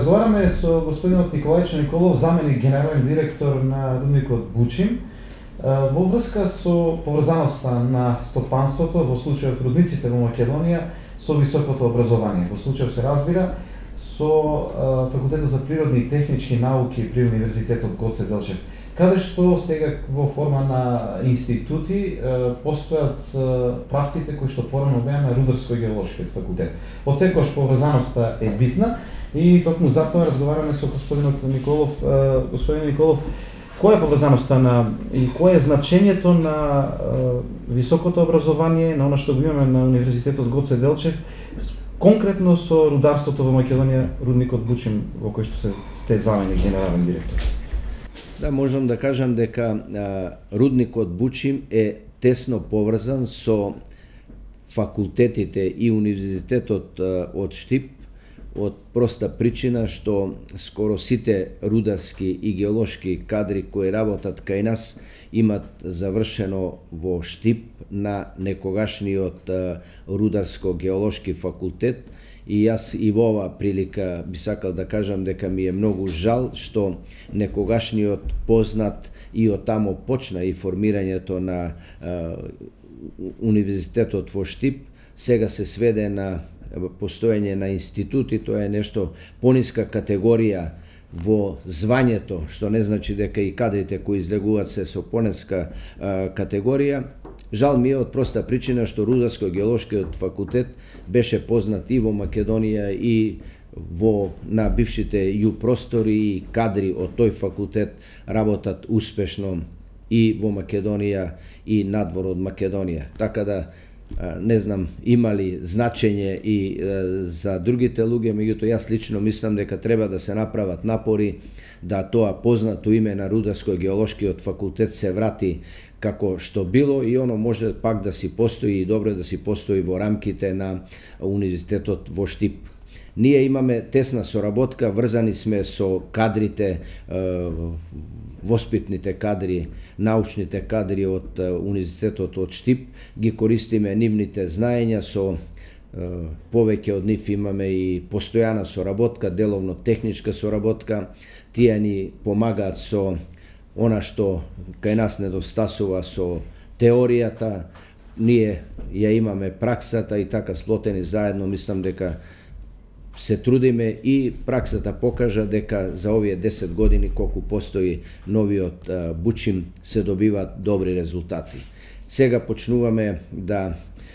разговараме со господинот Николајчо Николов, заменик генерален директор на рудникот Бучим, во врска со поврзаноста на стопанството, во случајот рудниците во Македонија, со високото образование. Во случајот се разбира со Факултетот за природни и технички науки при Универзитетот Гоце Делчев, каде што сега во форма на институти постојат правците кои што порано беа на Рударско-геолошкиот факултет. Отсекогаш поврзаноста е битна и токму затоа разговараме со господинот Николов. Господин Николов, која е поврзаноста и кое е значењето на високото образование, на она што го имаме на Универзитетот Гоце Делчев, конкретно со рударството во Македонија, рудникот Бучим, во кој што сте заменик генерален директор? Да, можам да кажам дека рудникот Бучим е тесно поврзан со факултетите и Универзитетот од Штип, од проста причина што скоро сите рударски и геолошки кадри кои работат кај нас имат завршено во Штип на некогашниот Рударско-геолошки факултет. И јас и во оваа прилика би сакал да кажам дека ми е многу жал што некогашниот познат и од тамо почна и формирањето на Универзитетот во Штип, сега се сведе на постоење на институти. Тоа е нешто пониска категорија во звањето, што не значи дека и кадрите кои излегуваат се со пониска категорија. Жал ми е од проста причина што Рударско-геолошкиот факултет беше познат и во Македонија и на бившите ју простори, и кадри од тој факултет работат успешно и во Македонија и надвор од Македонија. Така да не знам има ли значење и за другите луѓе, меѓутоа јас лично мислам дека треба да се направат напори да тоа познато име на Рударско-геолошкиот факултет се врати како што било и оно може пак да си постои и добро да си постои во рамките на Универзитетот во Штип. Ние имаме тесна соработка, врзани сме со кадрите, воспитните кадри, научните кадри од Универзитетот од Штип, ги користиме нивните знаења, со повеќе од нив имаме и постојана соработка, деловно техничка соработка. Тие ни помагаат со она што кај нас недостасува со теоријата, ние ја имаме праксата и така сплотени заедно, мислам дека се трудиме и праксата покажа дека за овие 10 години колку постои новиот Бучим се добиваат добри резултати. Сега почнуваме да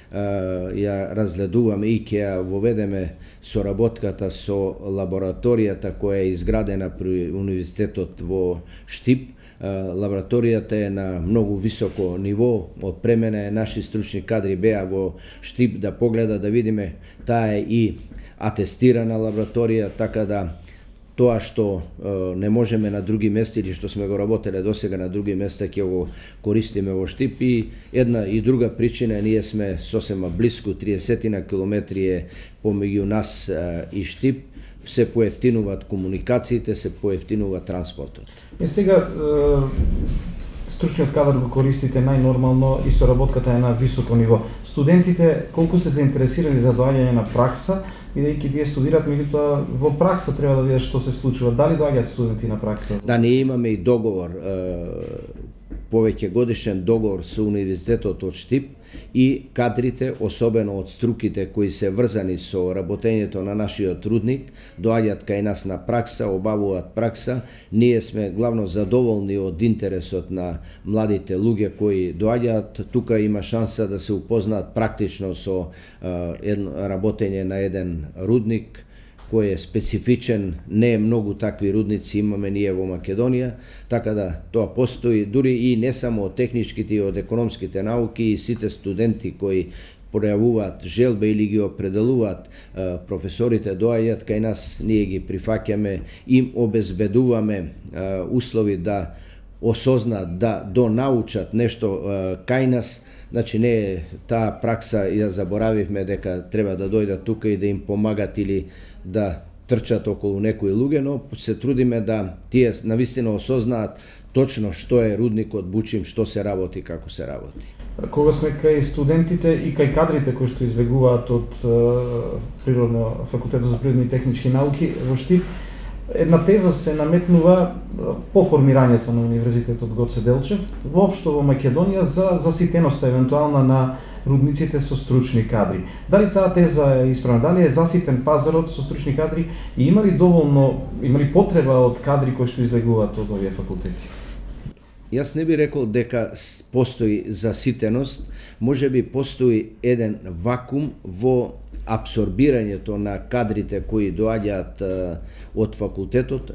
ја разгледуваме и ќе ја воведеме соработката со лабораторијата која е изградена при Универзитетот во Штип. Лабораторијата е на многу високо ниво, отпремена е, наши стручни кадри беа во Штип да погледа, да видиме, таа е и атестирана лабораторија, така да тоа што не можеме на други места или што сме го работеле досега на други места ќе го користиме во Штип. И една и друга причина, ние сме сосема блиску, 30 километри е помеѓу нас и Штип, се поевтинуваат комуникациите, се поевтинува транспортот. Сега стручниот кадар го користите најнормално и соработката е на високо ниво. Студентите колку се заинтересирани за доаѓање на пракса, бидејќи тие студираат, меѓутоа во пракса треба да видат што се случува. Дали доаѓаат студенти на пракса? Да, ние имаме и договор, повеќе годишен договор со Универзитетот од Штип, и кадрите, особено од струките кои се врзани со работењето на нашиот рудник, доаѓаат кај нас на пракса, обавуваат пракса. Ние сме главно задоволни од интересот на младите луѓе кои доаѓаат. Тука има шанса да се упознаат практично со работење на еден рудник кој е специфичен. Не е многу такви рудници имаме ние во Македонија, така да тоа постои дури и не само од техничките и од економските науки, и сите студенти кои пројавуваат желба или ги определуваат професорите доаѓаат кај нас, ние ги прифаќаме, им обезбедуваме услови да осознаат, да донаучат нешто кај нас. Значи не е таа пракса и да заборавивме дека треба да дојдат тука и да им помагат или да трчат околу некои луѓе, но се трудиме да тие навистина осознаат точно што е рудникот Бучим, што се работи, како се работи. Кога сме кај студентите и кај кадрите кои што извегуваат од Факултетот за природни и технички науки во Штип, една теза се наметнува по формирањето на Универзитетот Гоце Делчев, воопшто во Македонија за заситеноста евентуална на рудниците со стручни кадри. Дали таа теза е исправна? Дали е заситен пазарот со стручни кадри и има ли потреба од кадри кои што излегуваат од овие факултети? Јас не би рекол дека постои заситеност, може би постои еден вакуум во апсорбирањето на кадрите кои доаѓаат од факултетот,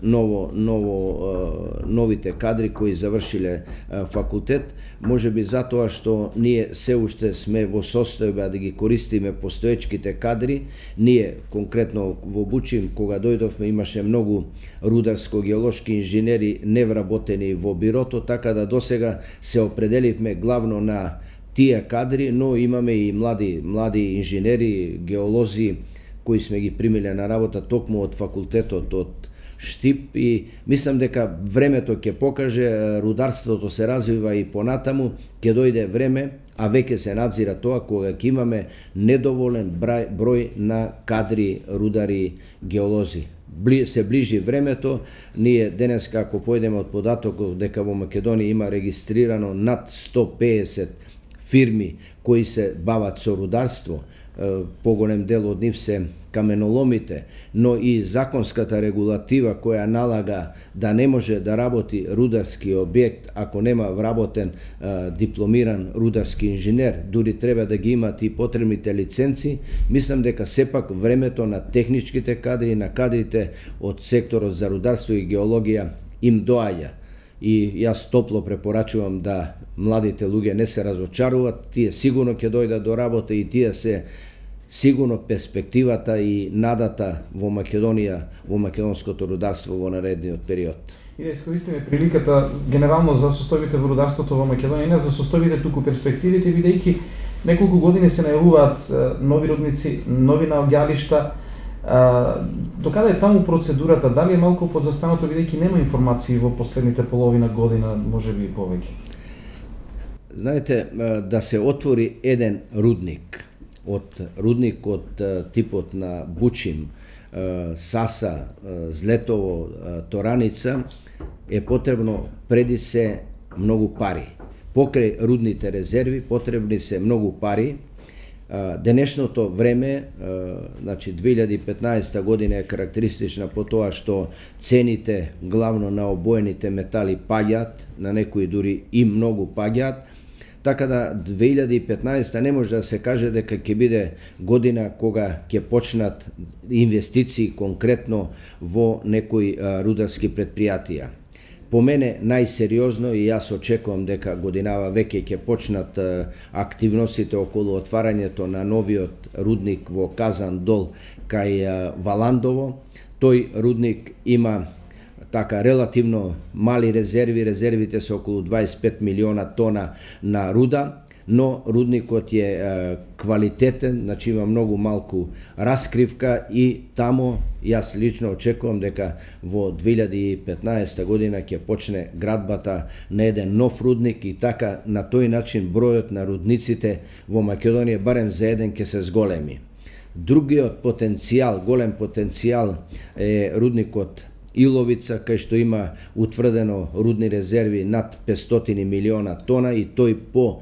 новите кадри кои завршиле факултет, може би затоа што ние се уште сме во состојба да ги користиме постоечките кадри. Ние конкретно во Бучим, кога дојдовме, имаше многу рударско-геолошки инженери невработени во бирото, така да досега се определивме главно на тие кадри, но имаме и млади инженери, геолози кои сме ги примиле на работа токму од факултетот од Штип, и мислам дека времето ќе покаже, рударството се развива и понатаму, ќе дојде време, а веќе се надзира тоа, кога ќе имаме недоволен број на кадри, рудари, геолози. Се ближи времето, ние денеска ако појдеме од податокот дека во Македонија има регистрирано над 150 фирми кои се бават со рударство, поголем дел од нив се каменоломите, но и законската регулатива која налага да не може да работи рударски објект ако нема вработен дипломиран рударски инженер, дури треба да ги имат и потребните лиценци. Мислам дека сепак времето на техничките кадри, на кадрите од секторот за рударство и геологија им доаѓа. И јас топло препорачувам да младите луѓе не се разочаруваат, тие сигурно ќе дојдат до работа и тие се сигурно перспективата и надата во Македонија, во македонското рударство во наредниот период. И да искористиме приликата генерално за состојбите во рударството во Македонија, не за состојбите, туку перспективите, бидејќи неколку години се најавуваат нови рудници, нови наоѓалишта. Докаде е таму процедурата? Дали е малку подзастаното, бидејќи нема информации во последните половина година, можеби и повеќе? Знаете, да се отвори еден рудник од типот на Бучим, Саса, Злетово, Тораница, е потребно преди се многу пари. Покрај рудните резерви потребни се многу пари. Денешното време, значи 2015 година е карактеристична по тоа што цените главно на обоените метали паѓаат, на некои дури и многу паѓаат. Така да 2015 не може да се каже дека ќе биде година кога ќе почнат инвестиции конкретно во некои рударски предпријатија. По мене најсериозно, и јас очекувам дека годинава веќе ќе почнат активностите околу отварањето на новиот рудник во Казан Дол кај Валандово. Тој рудник има така релативно мали резерви, резервите се околу 25 милиона тона на руда, но рудникот е квалитетен, значи има многу малку раскривка и тамо јас лично очекувам дека во 2015 година ќе почне градбата на еден нов рудник и така на тој начин бројот на рудниците во Македонија барем за еден ќе се зголеми. Другиот потенцијал, голем потенцијал е рудникот Иловица, кај што има утврдено рудни резерви над 500 милиона тона и тој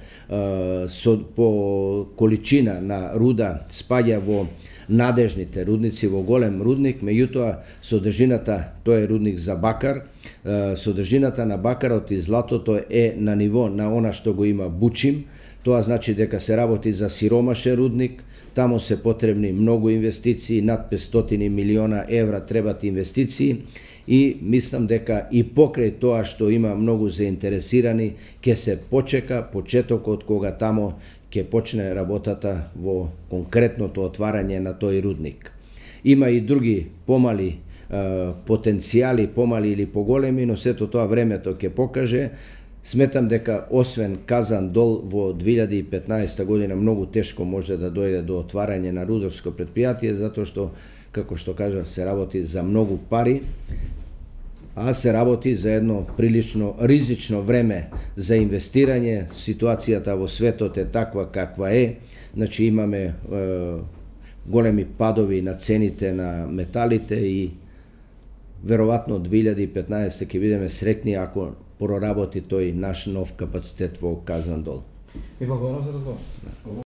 по количина на руда спаѓа во надежните рудници, во голем рудник, меѓутоа содржината, тој е рудник за бакар, содржината на бакарот и златото е на ниво на она што го има Бучим. Тоа значи дека се работи за сиромашен рудник, тамо се потребни многу инвестиции, над 500 милиона евра требат инвестиции и мислам дека и покрај тоа што има многу заинтересирани, ќе се почека почетокот кога тамо ќе почне работата во конкретното отварање на тој рудник. Има и други помали потенцијали, помали или поголеми, но сето тоа времето ќе покаже. Сметам дека освен Казан Дол во 2015 година многу тешко може да дојде до отварање на рударско предпријатие, затоа што, како што кажав, се работи за многу пари, а се работи за едно прилично ризично време за инвестирање. Ситуацијата во светот е таква каква е, значи имаме големи падови на цените на металите и веројатно од 2015 ќе бидеме среќни ако проработи тој наш нов капацитет во Казандол. И благодарам за разговор.